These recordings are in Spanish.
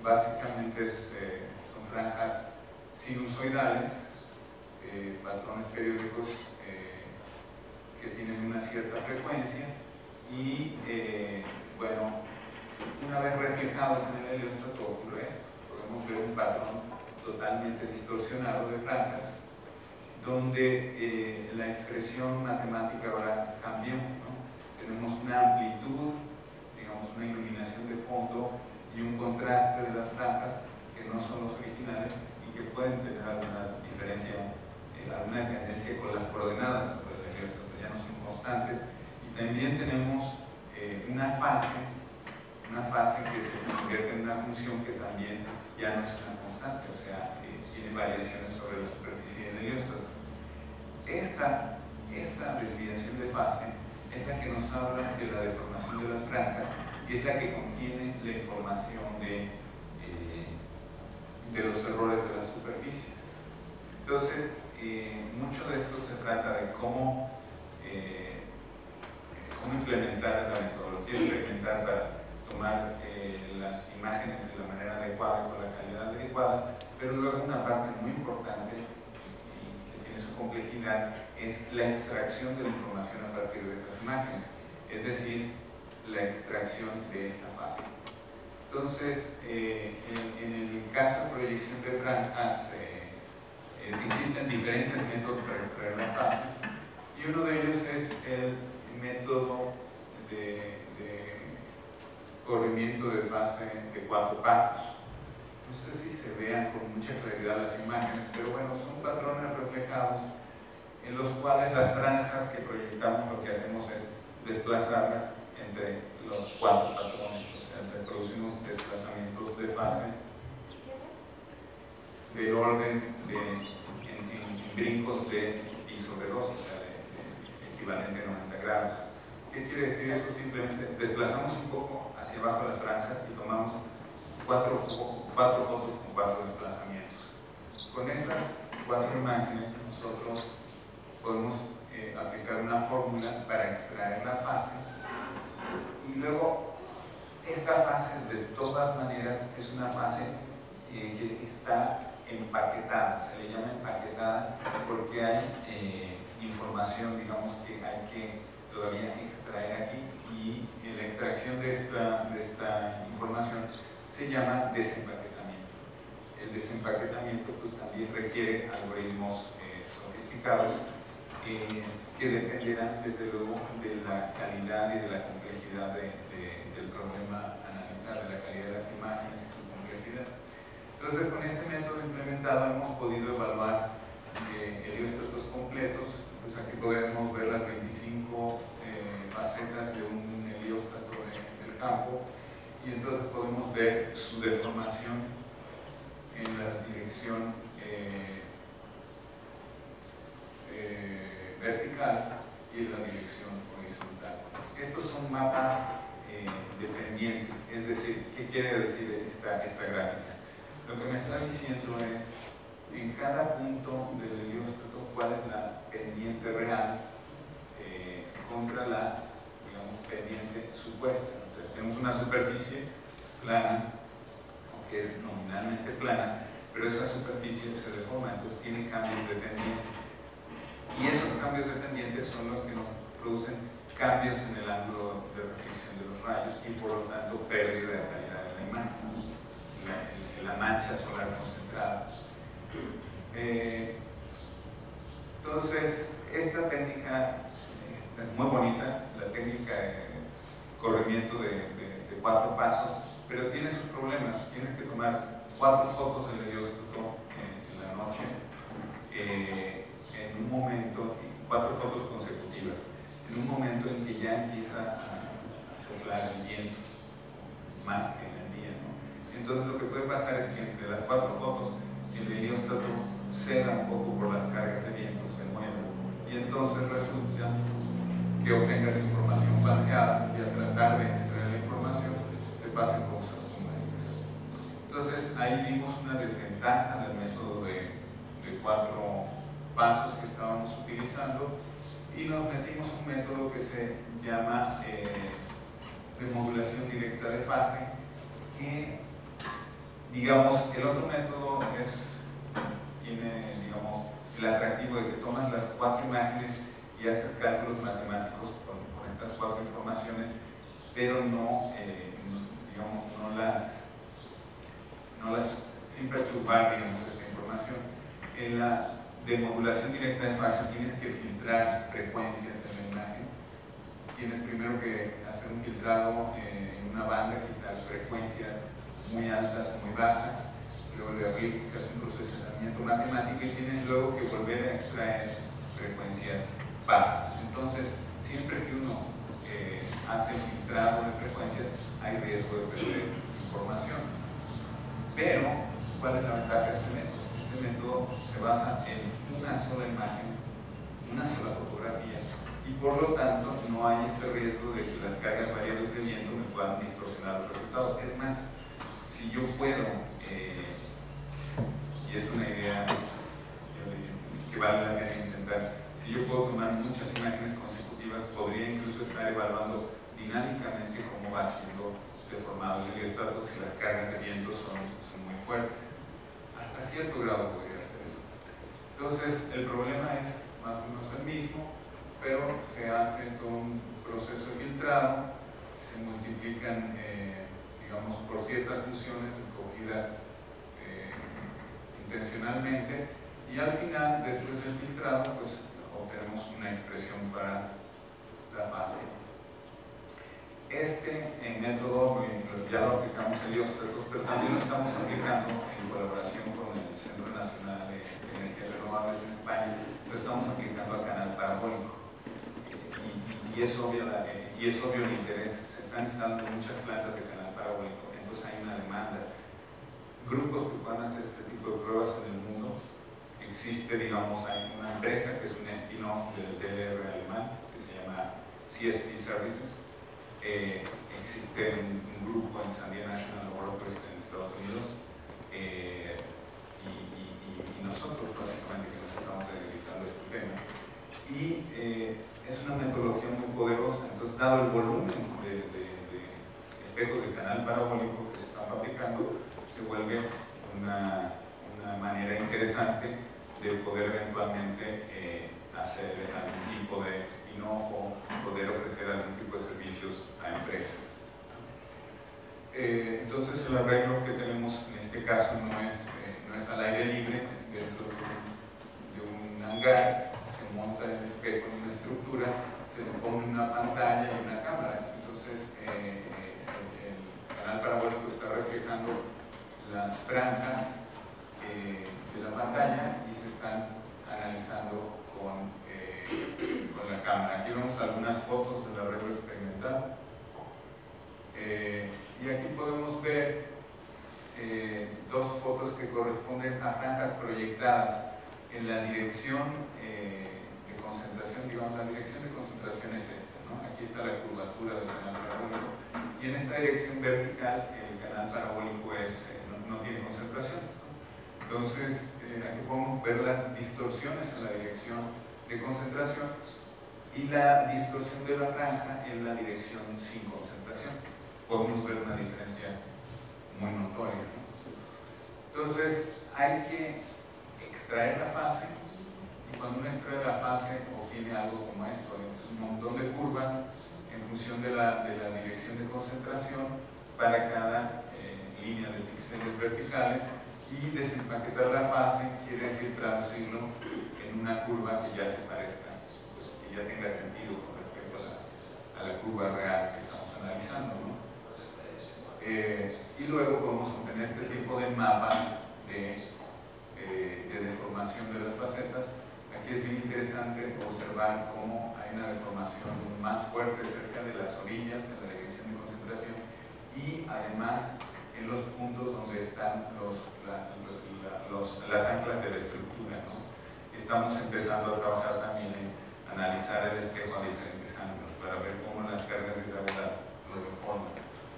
básicamente son franjas sinusoidales, patrones periódicos que tienen una cierta frecuencia y, bueno, una vez reflejados en el heliostrato ocurre, podemos ver un patrón totalmente distorsionado de franjas, donde la expresión matemática ahora cambió, ¿no? Tenemos una amplitud, digamos una iluminación de fondo y un contraste de las franjas que no son los originales y que pueden tener alguna diferencia, alguna tendencia con las coordenadas sobre el heliostrato, ya no son constantes. Y también tenemos una fase que se convierte en una función que también ya no es una constante, o sea, tiene variaciones sobre la superficie del heliostrato. Esta desviación de fase es la que nos habla de la deformación de las franjas y es la que contiene la información de los errores de las superficies. Entonces, mucho de esto se trata de cómo implementar la metodología, implementar para tomar las imágenes de la manera adecuada, con la calidad adecuada, pero luego una parte muy importante y que tiene su complejidad es la extracción de la información a partir de estas imágenes, es decir, la extracción de esta fase. Entonces, en el caso de proyección de franjas, existen diferentes métodos para extraer la fase y uno de ellos es el método de corrimiento de fase de 4 pasos. No sé si se vean con mucha claridad las imágenes, pero bueno, son patrones reflejados en los cuales las franjas que proyectamos lo que hacemos es desplazarlas entre los 4 patrones, o sea, producimos desplazamientos de fase del orden en brincos de pi sobre 2, o sea, de equivalente a 90 grados. ¿Qué quiere decir eso? Simplemente desplazamos un poco hacia abajo las franjas y tomamos 4 fotos con 4 desplazamientos. Con esas 4 imágenes nosotros podemos aplicar una fórmula para extraer la fase y luego esta fase de todas maneras es una fase que está empaquetada, se le llama empaquetada porque hay información, digamos, que hay que todavía extraer aquí y la extracción de esta información se llama desempaquetamiento. El desempaquetamiento pues también requiere algoritmos sofisticados que dependerán desde luego de la calidad y de la complejidad del problema a analizar, de la calidad de las imágenes y su complejidad. Entonces, con este método implementado hemos podido evaluar heliostratos completos. Pues aquí podemos ver las 25 facetas de un helióstrato del campo y entonces podemos ver su deformación en la dirección vertical y en la dirección horizontal. Estos son mapas dependientes, es decir, ¿qué quiere decir esta gráfica? Lo que me está diciendo es, en cada punto del helióstrato, cuál es la pendiente real contra la, digamos, pendiente supuesta. Entonces, tenemos una superficie plana, que es nominalmente plana, pero esa superficie se deforma, entonces tiene cambios de pendiente. Y esos cambios de pendiente son los que nos producen cambios en el ángulo de reflexión de los rayos y por lo tanto pérdida de calidad de la imagen, la mancha solar concentrada. Entonces, esta técnica es muy bonita, la técnica de corrimiento de 4 pasos, pero tiene sus problemas. Tienes que tomar 4 fotos del helióstrato en la noche, en un momento, 4 fotos consecutivas, en un momento en que ya empieza a soplar el viento, más que en el día, ¿no? Entonces lo que puede pasar es que entre las 4 fotos el helióstrato ceda un poco por las cargas de viento, se mueve, y entonces resulta que obtengas información falseada y al tratar de extraer la información te pasan cosas como estas. Entonces ahí vimos una desventaja del método de 4 pasos que estábamos utilizando y nos metimos un método que se llama de modulación directa de fase, que Digamos, el otro método tiene, digamos, el atractivo de que tomas las 4 imágenes y haces cálculos matemáticos con estas 4 informaciones, pero digamos, no las sin perturbar, digamos, esta información. En la demodulación directa es fácil, tienes que filtrar frecuencias en la imagen. Tienes primero que hacer un filtrado en una banda, quitar frecuencias muy altas o muy bajas, luego le aplicas un procesamiento matemático y tienes luego que volver a extraer frecuencias bajas. Entonces, siempre que uno hace un filtrado de frecuencias, hay riesgo de perder información. Pero, ¿cuál es la ventaja de este método? Este método se basa en una sola imagen, una sola fotografía, y por lo tanto no hay este riesgo de que las cargas variables de viento me puedan distorsionar los resultados. Es más, si yo puedo, y es una idea que vale la pena intentar, si yo puedo tomar muchas imágenes consecutivas, podría incluso estar evaluando dinámicamente cómo va siendo deformado el heliostrato si las cargas de viento son muy fuertes. Hasta cierto grado podría ser eso. Entonces, el problema es más o menos el mismo, pero se hace todo un proceso de filtrado, se multiplican, digamos, por ciertas funciones escogidas intencionalmente, y al final, después del filtrado, pues obtenemos una expresión para la fase. Este método ya lo aplicamos en heliostratos, pero también lo estamos aplicando en colaboración con el Centro Nacional de Energías Renovables en España, lo estamos aplicando al canal parabólico. Y es obvio el interés. Se están instalando muchas plantas de canal parabólico, entonces hay una demanda. Grupos que puedan hacer este tipo de pruebas en el mundo. Existe, digamos, hay una empresa que es un spin-off del DLR alemán que se llama CSP Services. Existe un grupo en Sandia National Laboratories en Estados Unidos y nosotros básicamente que nos estamos dedicando a este tema. Y es una metodología muy poderosa. Entonces, dado el volumen de espejos de canal parabólico que se están fabricando, se vuelve una manera interesante de poder eventualmente hacer algún tipo de spin-off o poder ofrecer algún tipo de servicios a empresas. Entonces, el arreglo que tenemos en este caso no es al aire libre, es dentro de un hangar. Se monta el espejo en una estructura, se le pone una pantalla y una cámara. Entonces, el canal parabólico está reflejando las franjas de la pantalla y se están analizando con la cámara. Aquí vemos algunas fotos del arreglo experimental. Y aquí podemos ver 2 fotos que corresponden a franjas proyectadas en la dirección de concentración. Digamos, la dirección de concentración es esta, ¿no? Aquí está la curvatura del canal parabólico, y en esta dirección vertical el canal parabólico no tiene concentración. Entonces, aquí podemos ver las distorsiones en la dirección de concentración y la distorsión de la franja en la dirección sin concentración. Podemos ver una diferencia muy notoria, ¿no? Entonces, hay que extraer la fase, y cuando uno extrae la fase obtiene algo como esto, es un montón de curvas en función de la dirección de concentración para cada línea de píxeles verticales, y desempaquetar la fase quiere decir traducirlo en una curva que ya se parezca, pues, que ya tenga sentido con respecto a la curva real que estamos analizando, ¿no? Y luego podemos obtener este tipo de mapas de deformación de las facetas. Aquí es bien interesante observar cómo hay una deformación más fuerte cerca de las orillas en la dirección de concentración, y además en los puntos donde están las anclas de la estructura, ¿no? Estamos empezando a trabajar también en analizar el espejo a diferentes ángulos para ver cómo las cargas de gravedad lo deforman.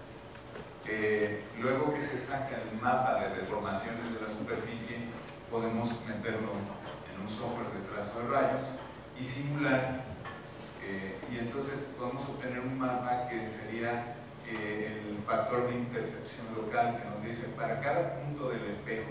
Luego que se saca el mapa de deformaciones de la superficie, podemos meterlo en un software de trazo de rayos y simular, y entonces podemos obtener un mapa que sería el factor de intersección local que nos dice para cada punto del espejo